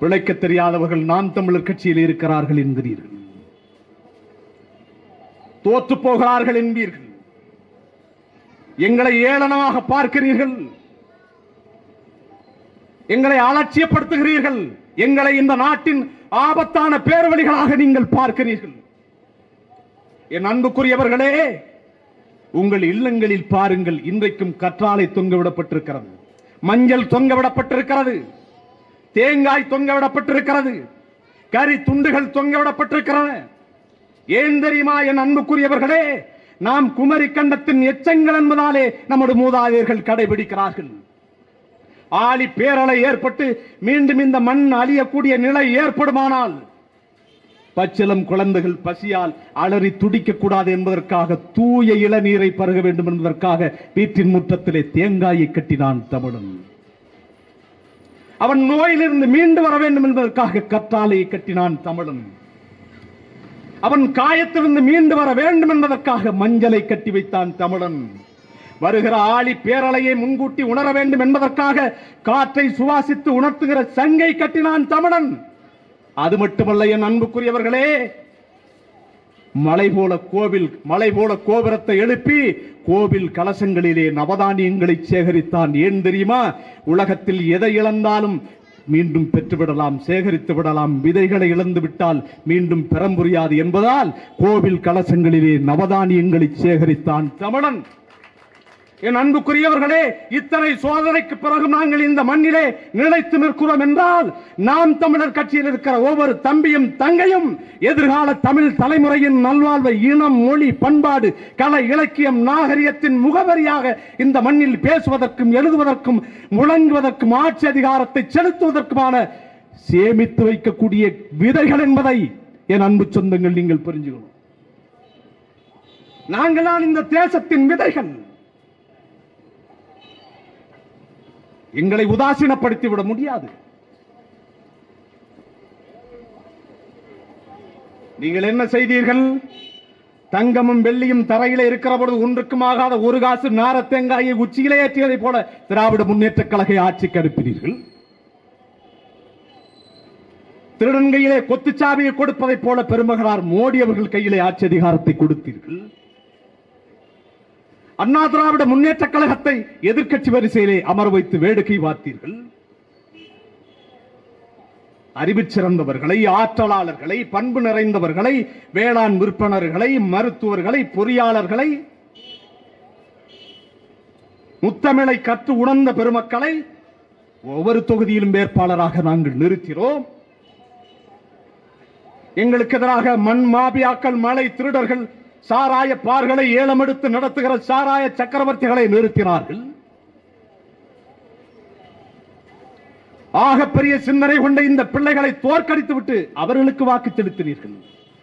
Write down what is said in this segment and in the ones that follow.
பிழைக்க தெரியாதவர்கள் நாம் தமிழர் கட்சியில் இருக்கிறார்கள் என்கிறீர்கள், தோற்று போகிறார்கள் என்பீர்கள், எங்களை ஏளனமாக பார்க்கிறீர்கள், எங்களை அலட்சியப்படுத்துகிறீர்கள், எங்களை இந்த நாட்டின் ஆபத்தான பேர்வழிகளாக நீங்கள் பார்க்கிறீர்கள். என் அன்புக்குரியவர்களே, உங்கள் இல்லங்களில் பாருங்கள், இன்றைக்கும் கற்றாழை தொங்கவிடப்பட்டிருக்கிறது, மஞ்சள் தொங்கவிடப்பட்டிருக்கிறது, தேங்காய் தொங்கவிடப்பட்டிருக்கிறது, கறி துண்டுகள் தொங்கவிடப்பட்டிருக்கிறது. ஏன் தெரியுமா என் அன்புக்குரியவர்களே? நாம் குமரி கண்டத்தின் எச்சங்கள் என்பதாலே நம்முடைய மூதாதையர்கள் கடைபிடிக்கிறார்கள். ஆழி பேரலை ஏற்பட்டு மீண்டும் இந்த மண் அழியக்கூடிய நிலை ஏற்படுமானால் பச்சிலம் குழந்தைகள் பசியால் அலறி துடிக்க கூடாது என்பதற்காக தூய இளநீரை பருக வேண்டும் என்பதற்காக வீட்டின் முற்றத்திலே தேங்காயை கட்டினான் தமிழன். அவன் நோயிலிருந்து மீண்டு வர வேண்டும் என்பதற்காக கற்றாழையை கட்டினான் தமிழன். அவன் காயத்திலிருந்து மீண்டு வர வேண்டும் என்பதற்காக மஞ்சளை கட்டி வைத்தான் தமிழன். வருகிற ஆழி பேரலையை முன்கூட்டி உணர வேண்டும் என்பதற்காக காற்றை சுவாசித்து உணர்த்துகிற சங்கை கட்டினான் தமிழன். அது மட்டுமல்ல என் அன்புக்குரியவர்களே, மலை போல கோபுரத்தை எழுப்பி கோவில் கலசங்களிலே நவதானியங்களை சேகரித்தான். ஏன் தெரியுமா? உலகத்தில் எதை இழந்தாலும் மீண்டும் பெற்றுவிடலாம், சேகரித்து விடலாம், விதைகளை இழந்து விட்டால் மீண்டும் பெற முடியாது என்பதால் கோவில் கலசங்களிலே நவதானியங்களை சேகரித்தான் தமிழன். என் அன்புக்குரியவர்களே, இத்தனை சோதனைக்கு பிறகு நாங்கள் இந்த மண்ணிலே நிலைத்து நிற்கிறோம் என்றால் நாம் தமிழர் கட்சியில் இருக்கிற ஒவ்வொரு தம்பியும் தங்கையும் எதிர்கால தமிழ் தலைமுறையின் நல்வாழ்வை இனம், மொழி, பண்பாடு, கலை, இலக்கியம், நாகரிகத்தின் முகவரியாக இந்த மண்ணில் பேசுவதற்கும் எழுதுவதற்கும் முழங்குவதற்கும் ஆட்சி அதிகாரத்தை செலுத்துவதற்குமான சேமித்து வைக்கக்கூடிய விதைகள் என்பதை என் அன்பு சொந்தங்கள் நீங்கள் புரிஞ்சுக்கணும். நாங்கள் தான் இந்த தேசத்தின் விதைகள். எங்களை உதாசீனப்படுத்தி விட முடியாது. நீங்கள் என்ன செய்தீர்கள்? தங்கமும் வெள்ளியும் தரையிலே இருக்கிற பொழுது ஒன்றுக்கும் ஆகாத ஒரு காசு நார தேங்காயை உச்சியிலே ஏற்றியதை போல திராவிட முன்னேற்ற கழக ஆட்சிக்கு அனுப்பினீர்கள். திருடன் கையிலே கொத்துச்சாவியை கொடுப்பதை போல பெருமகனார் மோடி அவர்கள் கையிலே ஆட்சி அதிகாரத்தை கொடுத்தீர்கள். அண்ணா திராவிட முன்னேற்ற கழகத்தை எதிர்க்கட்சி வரிசையிலே அமர வைத்து வேடிக்கை பார்த்தீர்கள். அறிவு சிறந்தவர்களை, ஆற்றலாளர்களை, பண்பு நிறைந்தவர்களை, வேளாண் விற்பனர்களை, மருத்துவர்களை, பொறியாளர்களை, முத்தமிழை கற்று உணர்ந்த பெருமக்களை ஒவ்வொரு தொகுதியிலும் வேட்பாளராக நாங்கள் நிறுத்தினோம். எங்களுக்கு எதிராக மண் மாபியாக்கள், மலை திருடர்கள், சாராய பார்களை ஏலம் எடுத்து நடத்துகிற சாராய சக்கரவர்த்திகளை நிறுத்தினார்கள். ஆகப்பெரிய சிந்தனை கொண்ட இந்த பிள்ளைகளை தோற்கடித்து விட்டு அவர்களுக்கு வாக்கு செலுத்தினீர்கள்.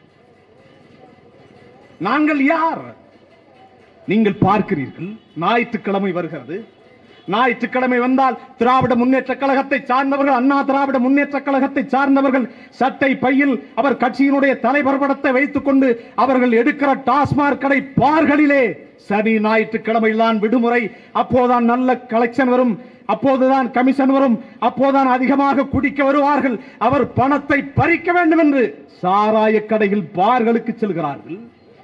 நாங்கள் யார்? நீங்கள் பார்க்கிறீர்கள். ஞாயிற்றுக்கிழமை வருகிறது. ஞாயிற்றுக்கிழமை வந்தால் திராவிட முன்னேற்ற கழகத்தை சார்ந்தவர்கள், அண்ணா திராவிட முன்னேற்ற கழகத்தை சார்ந்தவர்கள் சட்டை பையில் அவர் கட்சியினுடைய தலைவர் படத்தை வைத்துக் கொண்டு அவர்கள் எடுக்கிற டாஸ்மாக் கடை பார்களிலே சனி ஞாயிற்றுக்கிழமை தான் விடுமுறை, அப்போதான் நல்ல கலெக்ஷன் வரும், அப்போதுதான் கமிஷன் வரும், அப்போதான் அதிகமாக குடிக்க வருவார்கள், அவர் பணத்தை பறிக்க வேண்டும் என்று சாராய கடையில் பார்களுக்கு செல்கிறார்கள்.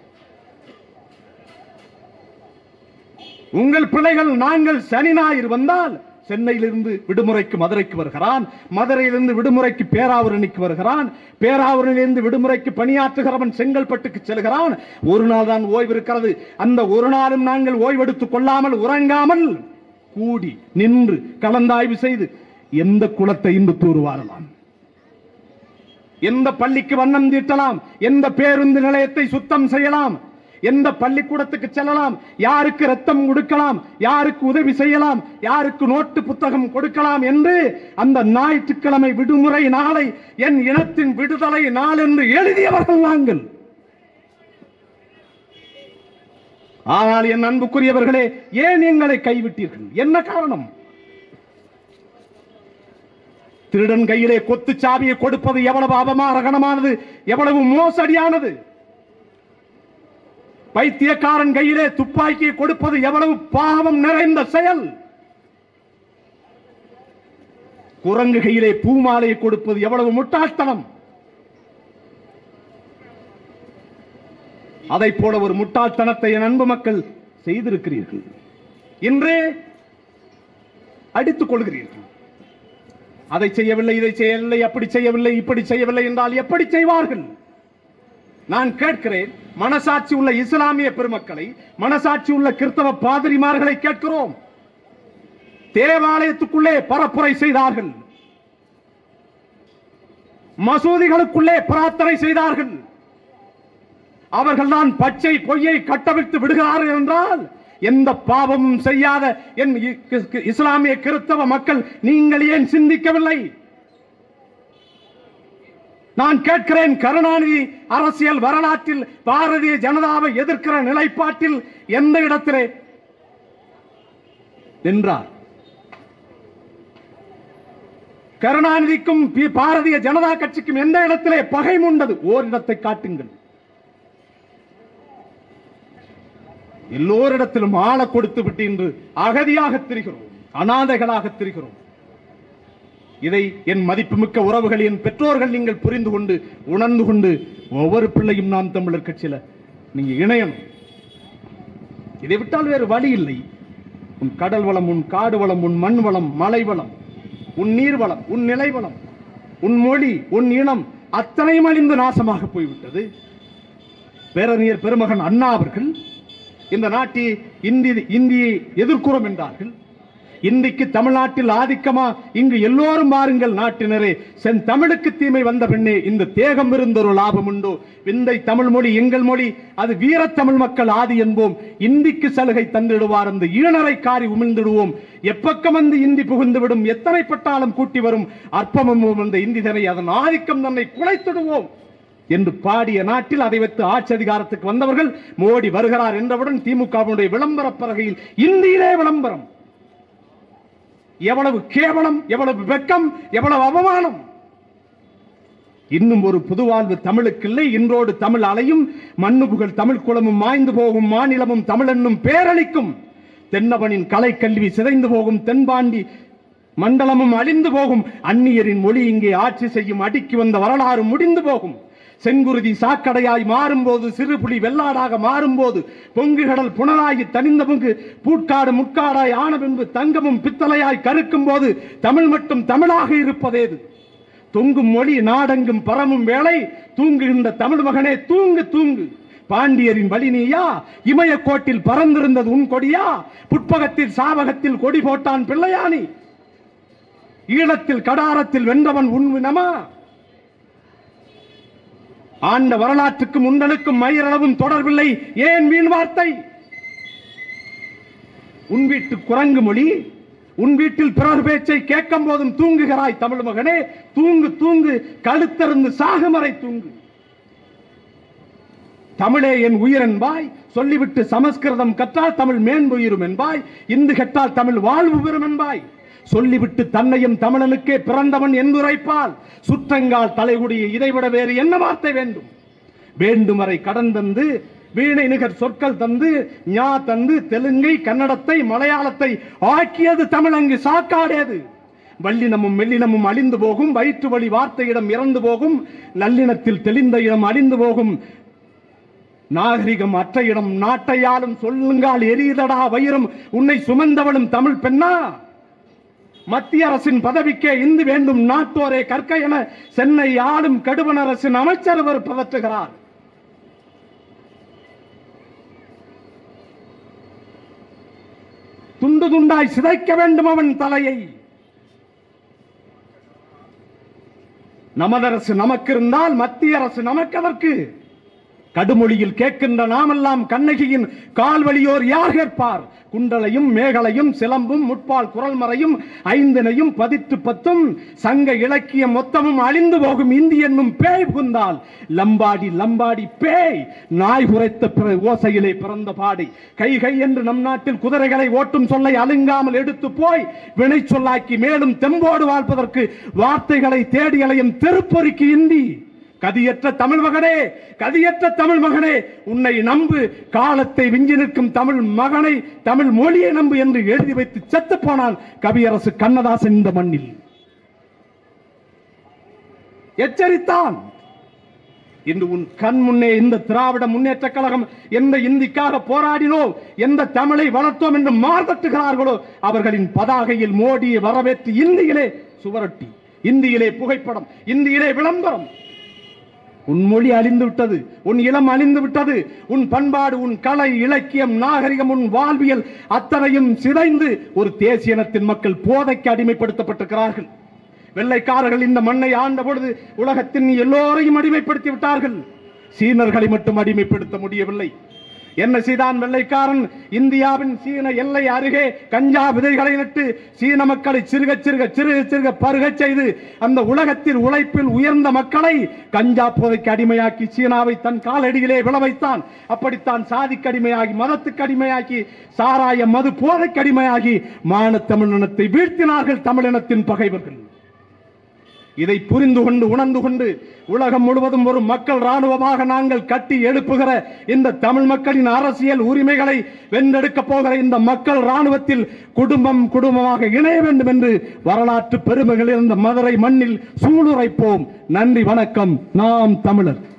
உங்கள் பிள்ளைகள் நாங்கள் சனி ஞாயிறு வந்தால் சென்னையிலிருந்து விடுமுறைக்கு மதுரைக்கு வருகிறான், மதுரையிலிருந்து விடுமுறைக்கு பேராவூரணிக்கு வருகிறான், பேராவூரணியிலிருந்து விடுமுறைக்கு பணியாற்றுகிறவன் செங்கல்பட்டுக்கு செல்கிறான். ஒரு நாள் தான் ஓய்வு இருக்கிறது. அந்த ஒரு நாளும் நாங்கள் ஓய்வெடுத்துக் கொள்ளாமல் உறங்காமல் கூடி நின்று கலந்தாய்வு செய்து எந்த குளத்தை இன்று தூர்வாரலாம், எந்த பள்ளிக்கு வண்ணம் தீட்டலாம், எந்த பேருந்து நிலையத்தை சுத்தம் செய்யலாம், எந்த பள்ளிக்கூடத்துக்கு செல்லலாம், யாருக்கு ரத்தம் கொடுக்கலாம், யாருக்கு உதவி செய்யலாம், யாருக்கு நோட்டு புத்தகம் கொடுக்கலாம் என்று அந்த ஞாயிற்றுக்கிழமை விடுமுறை நாளை என் இனத்தின் விடுதலை நாள் என்று எழுதியவர்கள் நாங்கள். ஆனால் என் அன்புக்குரியவர்களே, ஏன் எங்களை கைவிட்டீர்கள்? என்ன காரணம்? திருடன் கையிலே கொத்து சாவியை கொடுப்பது எவ்வளவு அவமானகரமானது, எவ்வளவு மோசடியானது. பைத்தியக்காரன் கையிலே துப்பாக்கியை கொடுப்பது எவ்வளவு பாவம் நிறைந்த செயல். குரங்கு கையிலே பூமாலையை கொடுப்பது எவ்வளவு முட்டாள்தனம்! அதை போல ஒரு முட்டாள்தனத்தை என் அன்பு மக்கள் செய்திருக்கிறீர்கள். இன்று அடித்துக் கொள்கிறீர்கள். அதை செய்யவில்லை, இதை செய்யவில்லை, அப்படி செய்யவில்லை, இப்படி செய்யவில்லை என்றால் எப்படி செய்வார்கள்? நான் கேட்கிறேன், மனசாட்சி உள்ள இஸ்லாமிய பெருமக்களை, மனசாட்சி உள்ள கிறிஸ்தவ பாதிரிமார்களை கேட்கிறோம். தேவாலயத்துக்குள்ளே பரப்புரை செய்தார்கள், மசூதிகளுக்குள்ளே பிரார்த்தனை செய்தார்கள். அவர்கள் தான் பச்சை பொய்யை கட்டவிழ்த்து விடுகிறார்கள் என்றால் எந்த பாவமும் செய்யாத என் இஸ்லாமிய கிறிஸ்தவ மக்கள் நீங்கள் ஏன் சிந்திக்கவில்லை? நான் கேட்கிறேன், கருணாநிதி அரசியல் வரலாற்றில் பாரதிய ஜனதாவை எதிர்க்கிற நிலைப்பாட்டில் எந்த இடத்திலே நின்றார்? கருணாநிதிக்கும் பாரதிய ஜனதா கட்சிக்கும் எந்த இடத்திலே பகை உண்டது? ஓரிடத்தை காட்டுங்கள். எல்லோரிடத்திலும் ஆள கொடுத்து விட்டு இன்று அகதியாக திரிகிறோம், அநாதைகளாக திரிகிறோம். இதை என் மதிப்புமிக்க உறவுகள், என் பெற்றோர்கள் நீங்கள் புரிந்து கொண்டு உணர்ந்து கொண்டு ஒவ்வொரு பிள்ளையும் நாம் தமிழர் கட்சியில நீங்க இணையணும். இதை விட்டால் வேறு வழி இல்லை. உன் கடல் வளம், உன் காடு வளம், உன் மண் வளம், மலை வளம், உன் நீர் வளம், உன் நிலை வளம், உன் மொழி, உன் இனம் அத்தனையும் அழிந்து நாசமாக போய்விட்டது. பேரறிஞர் பெருமகன் அண்ணா அவர்கள் இந்த நாட்டில் இந்தியை எதிர்க்கிறோம் என்றார்கள். இன்றைக்கு தமிழ்நாட்டில் ஆதிக்கமா? இங்கு எல்லோரும் மாறுங்கள் நாட்டினரே, சென் தமிழுக்கு தீமை வந்த பெண்ணே, இந்த தேகம் இருந்தொரு லாபம் உண்டோ? விந்தை தமிழ் மொழி எங்கள் மொழி, அது வீரத்தமிழ் மக்கள் ஆதி என்போம். இந்திக்கு சலுகை தந்திடுவார், அந்த ஈனரை காரி உமிழ்ந்திடுவோம். எப்பக்கம் வந்து இந்தி புகுந்து விடும், எத்தனை பட்டாலும் கூட்டி வரும் அற்பமும் அந்த இந்தி தனை, அதன் ஆதிக்கம் தன்னை குலைத்திடுவோம் என்று பாடிய நாட்டில் அதை வைத்து ஆட்சி அதிகாரத்துக்கு வந்தவர்கள் மோடி வருகிறார் என்றவுடன் திமுகவுடைய விளம்பர பலகையில் இந்தியிலே விளம்பரம். எவ்வளவு கேவலம், எவ்வளவு வெட்கம், எவ்வளவு அவமானம்! இன்னும் ஒரு புதுவாழ்வு தமிழுக்கு இல்லை. இன்றோடு தமிழ் அலையும், மண்ணுபுகள் தமிழ் குளமும் மாய்ந்து போகும், மாநிலமும் தமிழ் என்னும் பேரளிக்கும். தென்னவனின் கலை கல்வி சிதைந்து போகும், தென்பாண்டி மண்டலமும் அழிந்து போகும். அந்நியரின் மொழி இங்கே ஆட்சி செய்யும், அடுக்கி வந்த வரலாறு முடிந்து போகும். செங்குருதி சாக்கடையாய் மாறும்போது, சிறுபுலி வெள்ளாடாக மாறும்போது, பொங்கு கடல் புனராகி தனிந்த பொங்கு பூட்காடு முட்காடாய் ஆன பின்பு தங்கமும் பித்தளையாய் கருக்கும் போது தமிழ் மட்டும் தமிழாக இருப்பதேது? தொங்கும் மொழி நாடெங்கும் பரமும் வேளை, தூங்குகின்ற தமிழ் மகனே தூங்கு தூங்கு. பாண்டியரின் வழி நீயா? இமயக்கோட்டில் பறந்திருந்தது உன் கொடியா? புட்பகத்தில் சாவகத்தில் கொடி போட்டான் பிள்ளையானி. ஈழத்தில் கடாரத்தில் வென்றவன் உன் வினமா? ஆண்ட வரலாற்றுக்கும் உண்டனுக்கும் மயிரளவும் தொடர்பில்லை, ஏன் வீண் வார்த்தை? உன் வீட்டு குரங்கு மொழி, உன் வீட்டில் பிறர் பேச்சை கேட்கும் போதும் தூங்குகிறாய் தமிழ் மகனே, தூங்கு தூங்கு, கழுத்தருந்து சாகுமறை தூங்கு. தமிழே என் உயிர் என்பாய், சொல்லிவிட்டு சமஸ்கிருதம் கற்றால் தமிழ் மேன்புயிரும் என்பாய், இந்து கற்றால் தமிழ் வாழ்வு பெறும் என்பாய். சொல்லிவிட்டு தன்னையும் தமிழனுக்கே பிறந்தவன் என்றுரைப்பால் சுற்றங்கால் தலைகுடிய இதைவிட வேறு என்ன வார்த்தை வேண்டும்? வேண்டும் வரை கடன் தந்து, வீணை நிகர் சொற்கள் தந்து, ஞா தந்து, தெலுங்கை கன்னடத்தை மலையாளத்தை ஆக்கியது தமிழங்கு சாக்காடேது. வல்லினமும் மெல்லினமும் அழிந்து போகும், வயிற்று வழி வார்த்தையிடம் இறந்து போகும், நல்லினத்தில் தெளிந்த இடம் அழிந்து போகும். நாகரிகம் அற்ற இடம் நாட்டையாலும் சொல்லுங்கால் எரியதடா வயிறும் உன்னை சுமந்தவளும் தமிழ் பெண்ணா? மத்திய அரசின் பதவிக்கே இந்து வேண்டும் நாட்டோரே கற்க என சென்னை ஆளும் கடுவன் அரசின் அமைச்சர் பதற்றுகிறார். துண்டு துண்டாய் சிதைக்க வேண்டும் அவன் தலையை. நமது அரசு நமக்கு இருந்தால் மத்திய அரசு நமக்கு. கடுமொழியில் கேட்கின்ற நாமெல்லாம் கண்ணகியின் கால்வழியோர் யார் கேட்பார்? குண்டலையும் மேகலையும் சிலம்பும் முட்பால் குரல் மறையும் ஐந்தினையும் பதித்து பத்தும் சங்க இலக்கியம் மொத்தமும் அழிந்து போகும் இந்தி என்னும் பேய் புகுந்தால் லம்பாடி லம்பாடி பேய் நாய் குறைத்த ஓசையிலே பிறந்த பாடை கை கை என்று நம் நாட்டில் குதிரைகளை ஓட்டும் சொல்லை அலுங்காமல் எடுத்து போய் வினை சொல்லாக்கி மேலும் தெம்போடு வாழ்ப்பதற்கு வார்த்தைகளை தேடி அலையும் தெருப்பொறிக்கு இந்தி. கதியற்ற தமிழ் மகனே, கதியற்ற தமிழ் மகனே, உன்னை நம்பு, காலத்தை விஞ்சி நிற்கும் தமிழ் மகனை, தமிழ் மொழியை நம்பு என்று எழுதி வைத்து செத்து போனான் கவியரசு கண்ணதாசன் இந்த மண்ணில். எச்சரித்தான். இன்று உன் கண் முன்னே இந்த திராவிட முன்னேற்ற கழகம் எந்த இந்திக்காக போராடினோ, எந்த தமிழை வளர்த்தோம் என்று மார்தட்டுகிறார்களோ அவர்களின் பதாகையில் மோடியை வரவேற்று இந்தியிலே சுவரொட்டி, இந்தியிலே புகைப்படம், இந்தியிலே விளம்பரம். உன் மொழி அழிந்து விட்டது, உன் இளம் அழிந்து விட்டது, உன் பண்பாடு, உன் கலை, இலக்கியம், நாகரிகம், உன் வாழ்வியல் அத்தனையும் சிதைந்து ஒரு தேசிய இனத்தின் மக்கள் போதைக்கு அடிமைப்படுத்தப்பட்டிருக்கிறார்கள். வெள்ளைக்காரர்கள் இந்த மண்ணை ஆண்ட பொழுது உலகத்தின் எல்லோரையும் அடிமைப்படுத்தி விட்டார்கள். சீனர்களை மட்டும் அடிமைப்படுத்த முடியவில்லை. என்ன செய்தான் வெள்ளைக்காரன்? இந்தியாவின் சீன எல்லை அருகே கஞ்சா விதைகளை நட்டு சீன மக்களை சிறுக சிறுக பருகச் செய்து அந்த உலகத்தில் உழைப்பில் உயர்ந்த மக்களை கஞ்சா போதைக்கு அடிமையாக்கி சீனாவை தன் காலடியிலே விழ வைத்தான். அப்படித்தான் சாதிக்கு அடிமையாகி, மதத்துக்கு அடிமையாக்கி, சாராய மது போதைக்கு அடிமையாகி மான தமிழினத்தை வீழ்த்தினார்கள் தமிழினத்தின் பகைவர்கள். இதை புரிந்து கொண்டு உணர்ந்து கொண்டு உலகம் முழுவதும் ஒரு மக்கள் ராணுவமாக நாங்கள் கட்டி எழுப்புகிற இந்த தமிழ் மக்களின் அரசியல் உரிமைகளை வென்றெடுக்க போகிற இந்த மக்கள் ராணுவத்தில் குடும்பமாக இணைய வேண்டும் என்று வரலாற்று பெருமைகள் இருந்த மதுரை மண்ணில் சூளுரைப்போம். நன்றி, வணக்கம். நாம் தமிழர்.